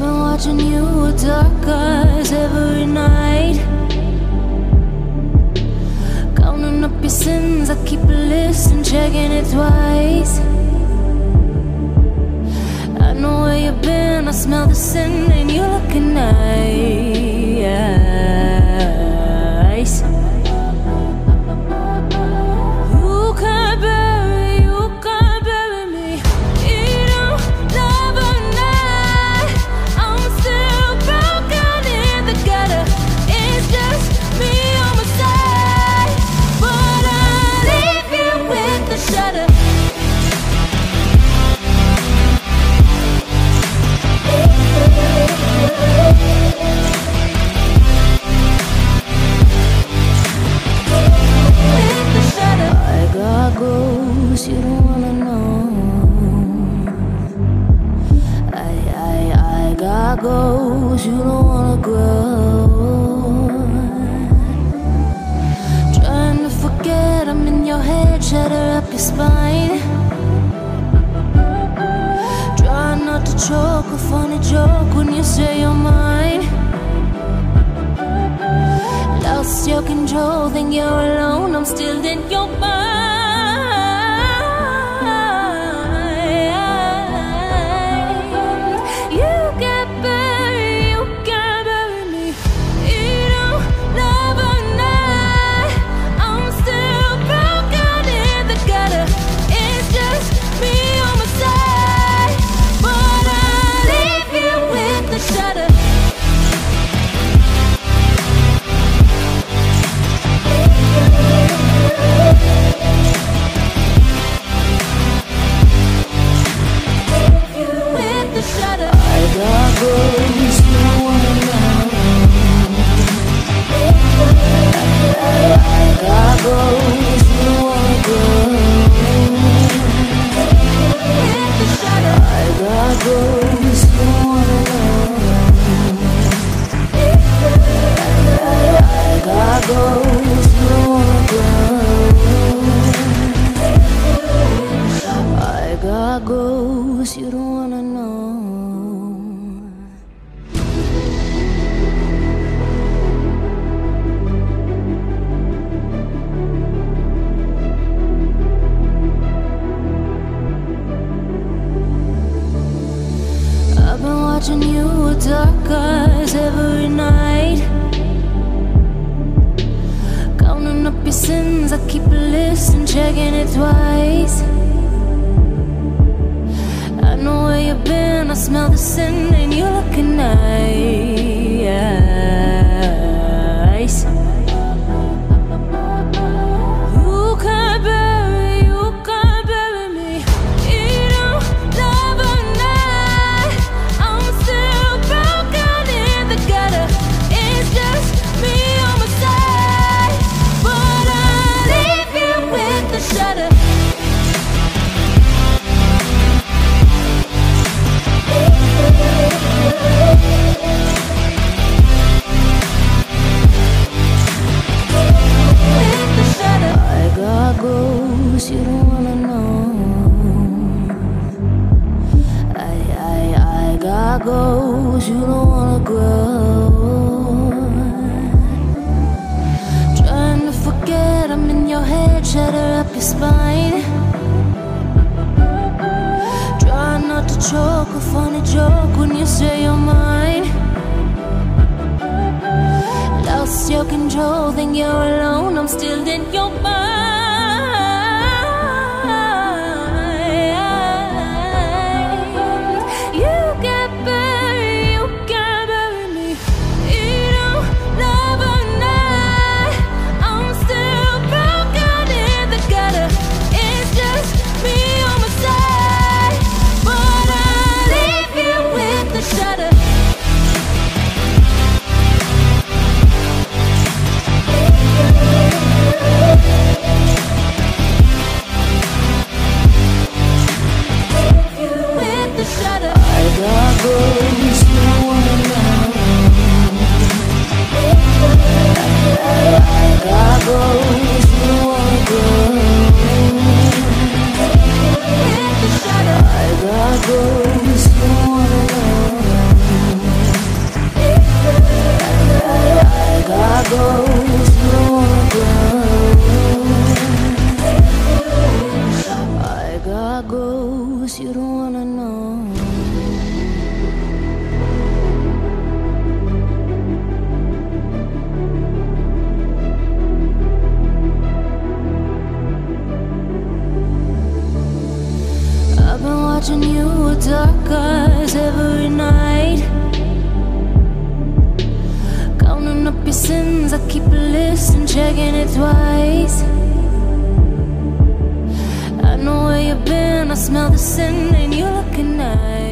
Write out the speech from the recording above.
been watching you with dark eyes every night, counting up your sins. I keep a list and checking it twice. I know where you've been, I smell the sin, and you're looking nice. You can't bury me. You don't love a night. I'm still broken in the gutter. It's just me on my side, but I leave you with the shudder. You don't wanna know. I got goals you don't wanna grow. Trying to forget, I'm in your head, shatter up your spine. Try not to choke, a funny joke when you say you're mine. Lost your control, think you're alone, I'm still in your mind. You don't wanna know. I've been watching you with dark eyes every night, counting up your sins. I keep a list and checking it twice. I know where you've been, I smell the sin, and you're looking nice. You can't bury me. You don't love a night. I'm still broken in the gutter. It's just me on my side, but I leave you with the shudder. You don't wanna know. I got goals you don't wanna grow. Trying to forget, I'm in your head, shatter up your spine. Try not to choke, a funny joke when you say you're mine. Lost your control, think you're alone, I'm still in your mind. I got goals, you wanna know. it twice. I know where you've been, I smell the sin and you're looking nice.